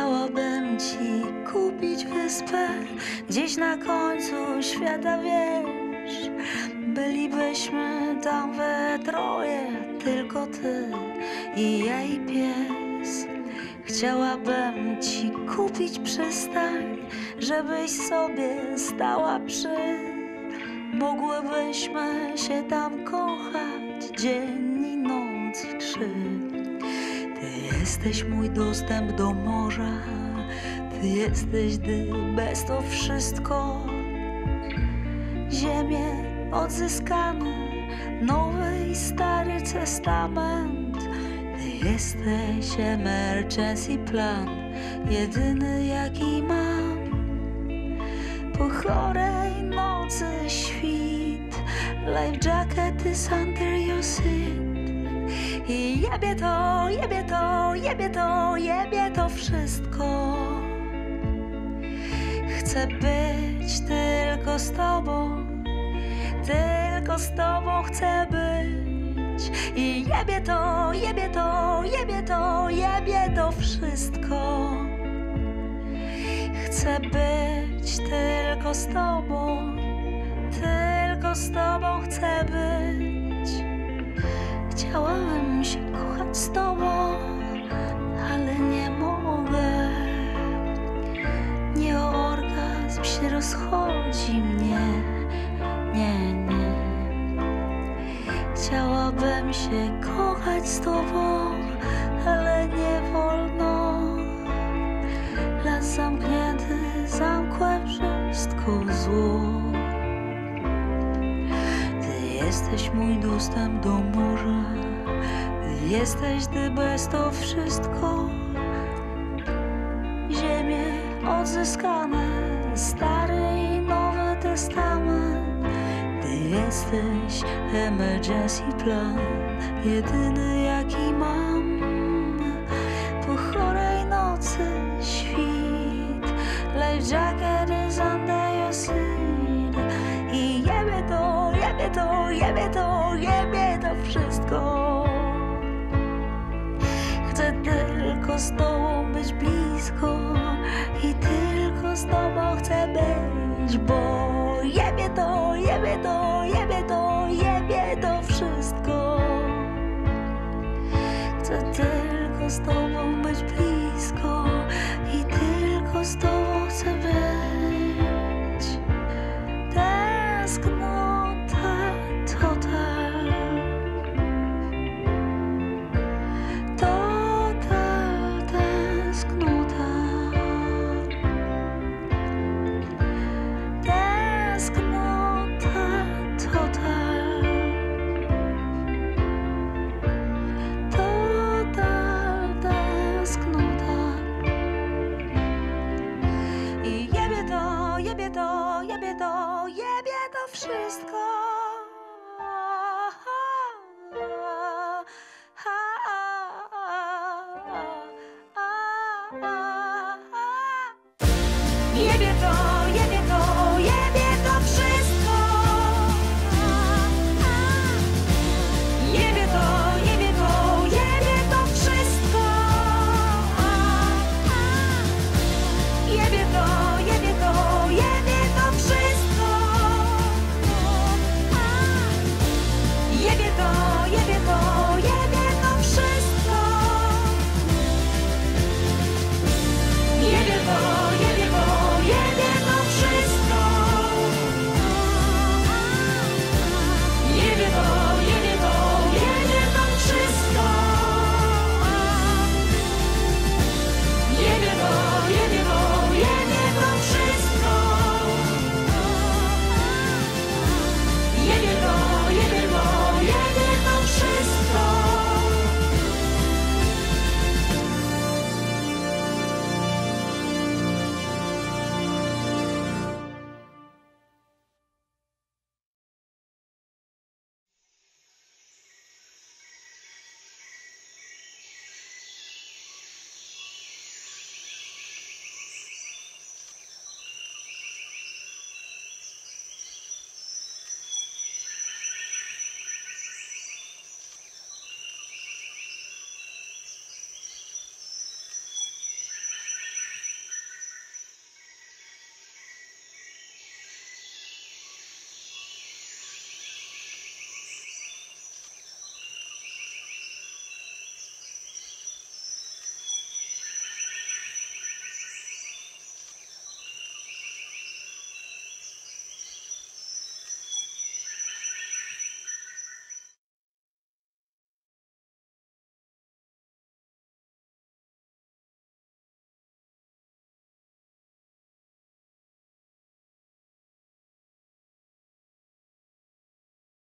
Chciałabym ci kupić wyspę gdzieś na końcu świata, wiesz. Bylibyśmy tam we troje, tylko ty i ja i pies. Chciałabym ci kupić przystań, żebyś sobie stała przy. Mogłybyśmy się tam kochać dzień i noc i trzy. Ty jesteś mój dostęp do morza, ty jesteś, gdy bez to wszystko. Ziemię odzyskane, Nowy i Stary Testament. Ty jesteś emergency plan, jedyny jaki mam. Po chorej nocy świt, life jacket is under your seat. I jebie to, jebie to, jebie to, jebie to wszystko. Chcę być tylko z tobą, tylko z tobą chcę być. I jebie to, jebie to, jebie to, jebie to wszystko. Chcę być tylko z tobą, tylko z tobą chcę być. Chciałabym się kochać z tobą, ale nie mogę. Nie o orgazm się rozchodzi mnie, nie, nie. Chciałabym się kochać z tobą, ale nie wolno. Las zamknięty, zamkłem wszystko zło. Ty jesteś mój dostęp do morza, ty jesteś, gdy bez to wszystko. Ziemie odzyskane, Stary i Nowy Testament. Ty jesteś emergency plan, jedyny jaki mam. Po chorej nocy świt, life jacket is under your seat. I jebie to, jebie to, jebie to, jebie to wszystko. Chcę tylko z tobą być blisko i tylko z tobą chcę być, bo jebie to, jebie to, jebie to, jebie to wszystko. Chcę tylko z tobą